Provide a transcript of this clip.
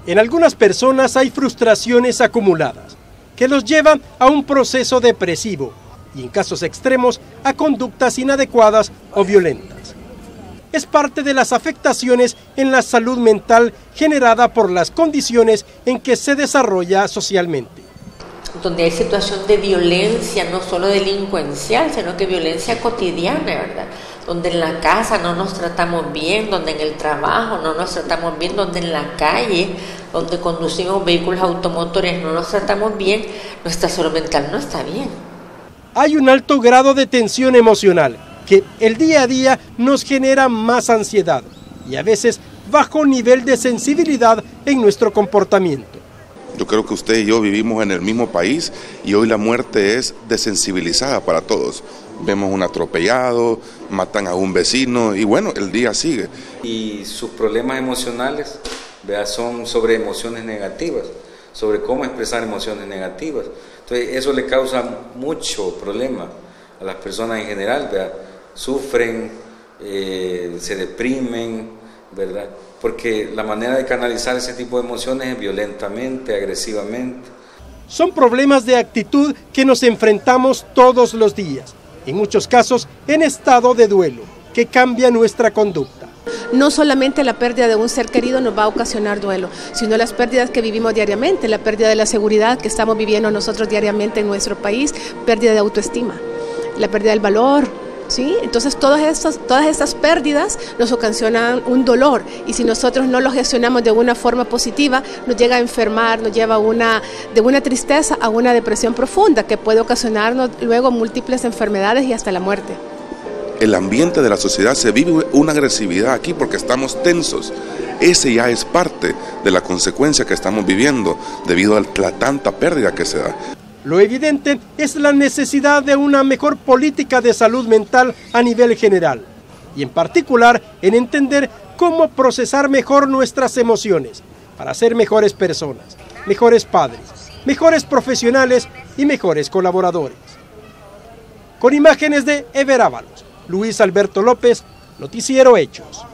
En algunas personas hay frustraciones acumuladas que los llevan a un proceso depresivo y en casos extremos a conductas inadecuadas o violentas. Es parte de las afectaciones en la salud mental generada por las condiciones en que se desarrolla socialmente. Donde hay situación de violencia, no solo delincuencial, sino que violencia cotidiana, ¿verdad? Donde en la casa no nos tratamos bien, donde en el trabajo no nos tratamos bien, donde en la calle, donde conducimos vehículos automotores no nos tratamos bien, nuestra salud mental no está bien. Hay un alto grado de tensión emocional que el día a día nos genera más ansiedad y a veces bajo nivel de sensibilidad en nuestro comportamiento. Yo creo que usted y yo vivimos en el mismo país y hoy la muerte es desensibilizada para todos. Vemos un atropellado, matan a un vecino y bueno, el día sigue. Y sus problemas emocionales, ¿verdad?, son sobre emociones negativas, sobre cómo expresar emociones negativas. Entonces eso le causa mucho problema a las personas en general, ¿verdad? Sufren, se deprimen, ¿verdad? Porque la manera de canalizar ese tipo de emociones es violentamente, agresivamente. Son problemas de actitud que nos enfrentamos todos los días, en muchos casos en estado de duelo, que cambia nuestra conducta. No solamente la pérdida de un ser querido nos va a ocasionar duelo, sino las pérdidas que vivimos diariamente, la pérdida de la seguridad que estamos viviendo nosotros diariamente en nuestro país, pérdida de autoestima, la pérdida del valor. ¿Sí? Entonces todas estas pérdidas nos ocasionan un dolor y si nosotros no lo gestionamos de una forma positiva nos llega a enfermar, nos lleva de una tristeza a una depresión profunda que puede ocasionarnos luego múltiples enfermedades y hasta la muerte. El ambiente de la sociedad se vive una agresividad aquí porque estamos tensos. Ese ya es parte de la consecuencia que estamos viviendo debido a la tanta pérdida que se da. Lo evidente es la necesidad de una mejor política de salud mental a nivel general y en particular en entender cómo procesar mejor nuestras emociones para ser mejores personas, mejores padres, mejores profesionales y mejores colaboradores. Con imágenes de Ever Ábalos, Luis Alberto López, Noticiero Hechos.